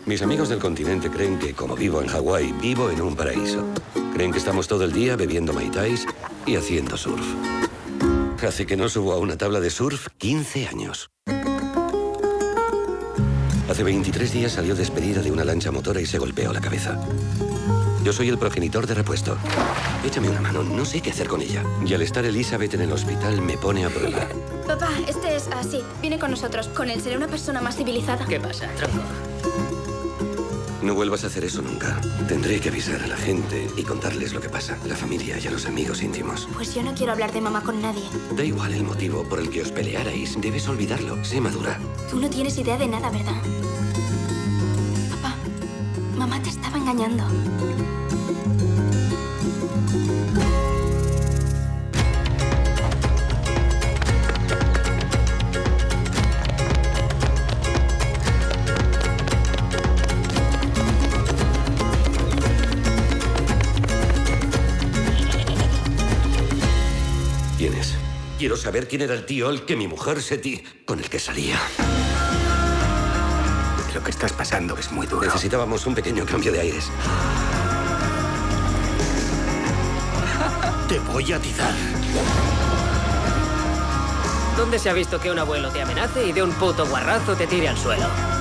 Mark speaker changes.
Speaker 1: Mis amigos del continente creen que, como vivo en Hawái, vivo en un paraíso. Creen que estamos todo el día bebiendo mai tais y haciendo surf. Hace que no subo a una tabla de surf 15 años. Hace 23 días salió despedida de una lancha motora y se golpeó la cabeza. Yo soy el progenitor de repuesto. Échame una mano, no sé qué hacer con ella. Y al estar Elizabeth en el hospital me pone a prueba.
Speaker 2: Papá, este es así. Viene con nosotros. Con él seré una persona más civilizada.
Speaker 3: ¿Qué pasa, tronco?
Speaker 1: No vuelvas a hacer eso nunca. Tendré que avisar a la gente y contarles lo que pasa. A la familia y a los amigos íntimos.
Speaker 2: Pues yo no quiero hablar de mamá con nadie.
Speaker 1: Da igual el motivo por el que os pelearais. Debes olvidarlo. Sé madura.
Speaker 2: Tú no tienes idea de nada, ¿verdad? Papá, mamá te estaba engañando.
Speaker 1: ¿Quién es? Quiero saber quién era el tío al que mi mujer con el que salía.
Speaker 4: Lo que estás pasando es muy duro.
Speaker 1: Necesitábamos un pequeño cambio de aires.
Speaker 4: Te voy a atizar.
Speaker 3: ¿Dónde se ha visto que un abuelo te amenace y de un puto guarrazo te tire al suelo?